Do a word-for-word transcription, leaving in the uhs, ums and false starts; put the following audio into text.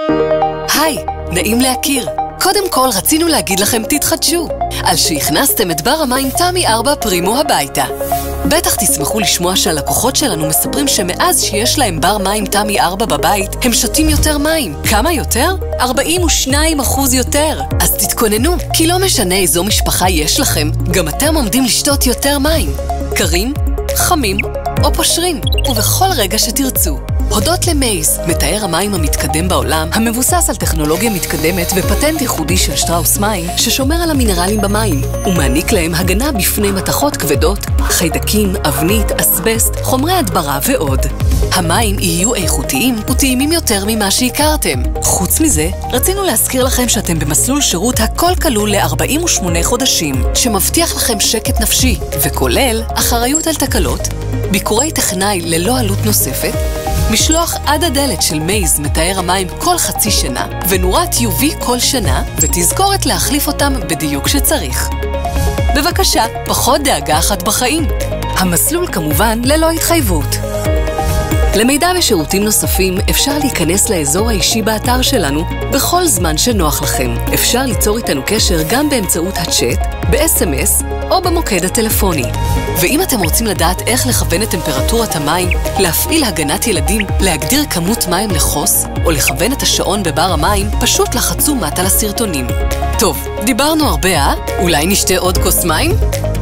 היי, נעים להכיר. קודם כל רצינו להגיד לכם תתחדשו, על שהכנסתם את בר המים תמי ארבע פרימו הביתה. בטח תשמחו לשמוע שהלקוחות שלנו מספרים שמאז שיש להם בר מים תמי ארבע בבית, הם שותים יותר מים. כמה יותר? ארבעים ושניים אחוז יותר. אז תתכוננו, כי לא משנה איזו משפחה יש לכם, גם אתם עומדים לשתות יותר מים. קרים, חמים או פושרים, ובכל רגע שתרצו. הודות למייז, מתאר המים המתקדם בעולם, המבוסס על טכנולוגיה מתקדמת ופטנט ייחודי של שטראוס מים, ששומר על המינרלים במים, ומעניק להם הגנה בפני מתכות כבדות, חיידקים, אבנית, אסבסט, חומרי הדברה ועוד. המים יהיו איכותיים וטעימים יותר ממה שהכרתם. חוץ מזה, רצינו להזכיר לכם שאתם במסלול שירות הכל כלול ל-ארבעים ושמונה חודשים, שמבטיח לכם שקט נפשי, וכולל אחריות על תקלות, ביקורי טכנאי ללא עלות נוספת, משלוח עד הדלת של מייז מתאר המים כל חצי שנה, ונורת יו וי כל שנה, ותזכורת להחליף אותם בדיוק שצריך. בבקשה, פחות דאגה אחת בחיים. המסלול כמובן ללא התחייבות. למידע ושירותים נוספים אפשר להיכנס לאזור האישי באתר שלנו בכל זמן שנוח לכם. אפשר ליצור איתנו קשר גם באמצעות הצ'אט, ב-אס אם אס או במוקד הטלפוני. ואם אתם רוצים לדעת איך לכוון את טמפרטורת המים, להפעיל הגנת ילדים, להגדיר כמות מים לחוס, או לכוון את השעון בבר המים, פשוט לחצו מטה לסרטונים. טוב, דיברנו הרבה, אה? אולי נשתה עוד כוס מים?